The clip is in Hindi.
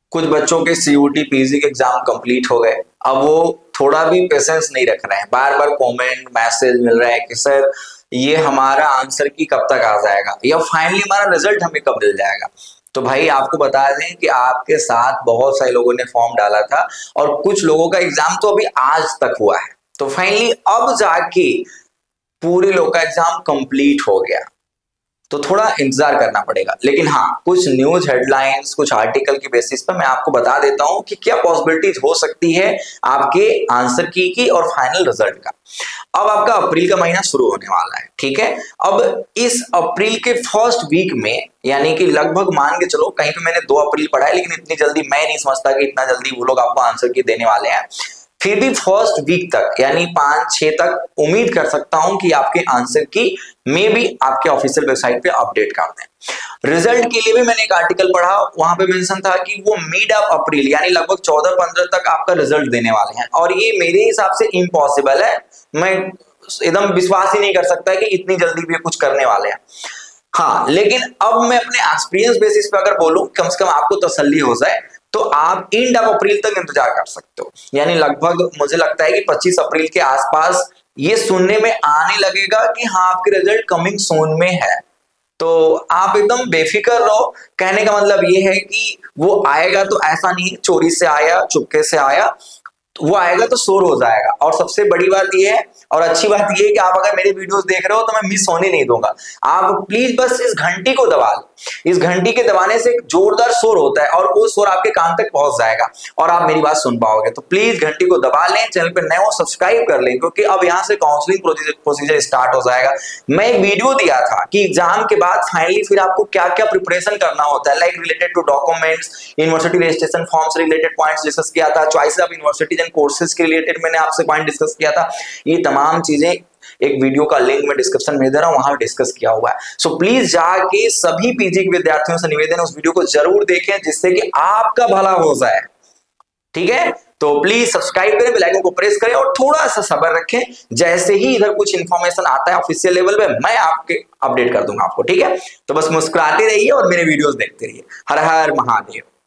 कुछ बच्चों के सीयूटी पीजी के एग्जाम कंप्लीट हो गए, अब वो थोड़ा भी पेशेंस नहीं रख रहे हैं, बार बार कमेंट मैसेज मिल रहा है कि सर ये हमारा आंसर की कब तक आ जाएगा या फाइनली हमारा रिजल्ट हमें कब मिल जाएगा। तो भाई आपको बता दें कि आपके साथ बहुत सारे लोगों ने फॉर्म डाला था और कुछ लोगों का एग्जाम तो अभी आज तक हुआ है, तो फाइनली अब जाके पूरे लोग का एग्जाम कंप्लीट हो गया, तो थोड़ा इंतजार करना पड़ेगा। लेकिन हाँ, कुछ न्यूज हेडलाइंस, कुछ आर्टिकल की बेसिस पर मैं आपको बता देता हूं कि क्या पॉसिबिलिटीज हो सकती है आपके आंसर की और फाइनल रिजल्ट का। अब आपका अप्रैल का महीना शुरू होने वाला है, ठीक है। अब इस अप्रैल के फर्स्ट वीक में, यानी कि लगभग मान के चलो, कहीं पे मैंने 2 अप्रैल पढ़ा है, लेकिन इतनी जल्दी मैं नहीं समझता कि इतना जल्दी वो लोग आपको आंसर की देने वाले हैं। फिर भी फर्स्ट वीक तक यानी 5-6 तक उम्मीद कर सकता हूं कि आपके आंसर की में भी आपके ऑफिशियल वेबसाइट पे अपडेट कर दें। रिजल्ट के लिए भी मैंने एक आर्टिकल पढ़ा, वहां पे मेंशन था कि वो मिड ऑफ अप्रैल यानी लगभग 14-15 तक आपका रिजल्ट देने वाले हैं, और ये मेरे हिसाब से इम्पॉसिबल है। मैं एकदम विश्वास ही नहीं कर सकता कि इतनी जल्दी भी कुछ करने वाले हैं। हाँ, लेकिन अब मैं अपने एक्सपीरियंस बेसिस पे अगर बोलूं, कम से कम आपको तसल्ली हो जाए, तो आप एंड ऑफ अप्रैल तक इंतजार कर सकते हो। यानी लगभग मुझे लगता है कि 25 अप्रैल के आसपास ये सुनने में आने लगेगा कि हाँ आपके रिजल्ट कमिंग सून में है। तो आप एकदम बेफिक्र रहो। कहने का मतलब ये है कि वो आएगा तो ऐसा नहीं चोरी से आया, चुपके से आया, वो आएगा तो शोर हो जाएगा। और सबसे बड़ी बात ये है और अच्छी बात ये है कि आप अगर मेरे वीडियोस देख रहे हो तो मैं मिस होने नहीं दूंगा। आप प्लीज बस इस घंटी को दबा लो, इस घंटी के दबाने से एक जोरदार शोर होता है और वो शोर आपके कान तक पहुंच जाएगा और आप मेरी बात सुन पाओगे। तो प्लीज घंटी को दबा लें, चैनल पे नए हो सब्सक्राइब कर लें, क्योंकि अब यहाँ से काउंसलिंग प्रोसीजर स्टार्ट हो जाएगा। मैं एक वीडियो दिया था कि एग्जाम के बाद फाइनली फिर आपको क्या क्या प्रिपरेशन करना होता है, like related to documents, university registration form से रिलेटेड पॉइंट्स डिस्कस किया था, choice of universities and courses के रिलेटेड मैंने आपसे पॉइंट डिस्कस किया था। ये तमाम चीजें एक वीडियो का लिंक मैं डिस्क्रिप्शन में दे रहा हूं, वहां डिस्कस किया हुआ है। सो प्लीज जाके सभी पीजी के विद्यार्थियों से निवेदन है उस वीडियो को जरूर देखें, जिससे कि आपका भला हो जाए, ठीक है। तो प्लीज सब्सक्राइब करें, बेल आइकन को प्रेस करें और थोड़ा सा सब्र रखें। जैसे ही इधर कुछ इंफॉर्मेशन आता है ऑफिशियल लेवल पे, मैं आपके अपडेट कर दूंगा आपको, ठीक है। तो बस मुस्कुराते रहिए और मेरे वीडियोस देखते रहिए। हर हर महादेव।